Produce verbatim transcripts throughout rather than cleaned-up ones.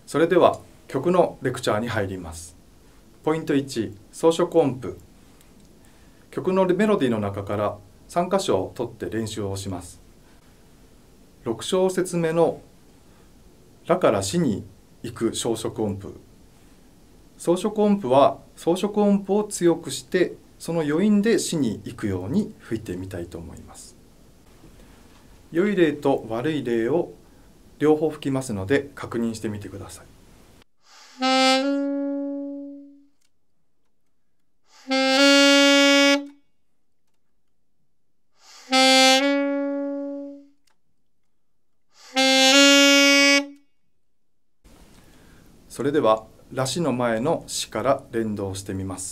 それでは曲のレクチャーに入ります。ポイントいち、装飾音符。曲のメロディーの中からさん箇所を取って練習をします。ろく小節目のラからシに行く装飾音符。装飾音符は装飾音符を強くしてその余韻でシに行くように吹いてみたいと思います。良い例と悪い例を両方吹きますので確認してみてください。それではラシの前のシから連動してみます。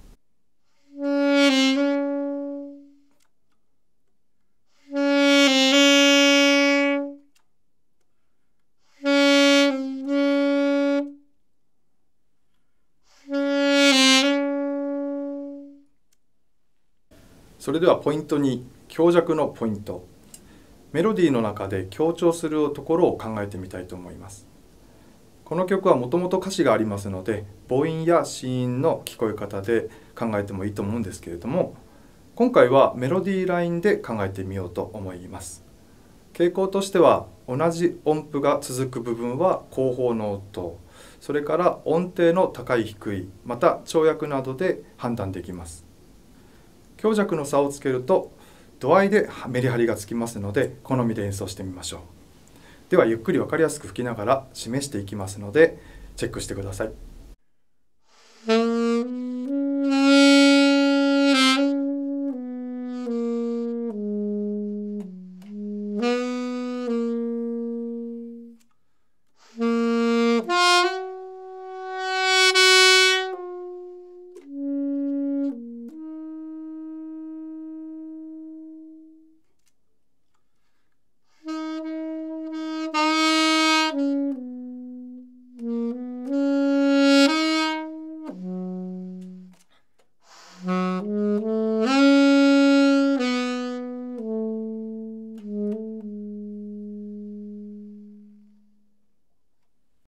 それではポイントに、強弱のポイント。メロディーの中で強調するところを考えてみたいと思います。この曲はもともと歌詞がありますので、母音や子音の聞こえ方で考えてもいいと思うんですけれども、今回はメロディーラインで考えてみようと思います。傾向としては、同じ音符が続く部分は後方の音、それから音程の高い低い、また跳躍などで判断できます。強弱の差をつけると度合いでメリハリがつきますので、好みで演奏してみましょう。ではゆっくり分かりやすく吹きながら示していきますのでチェックしてください。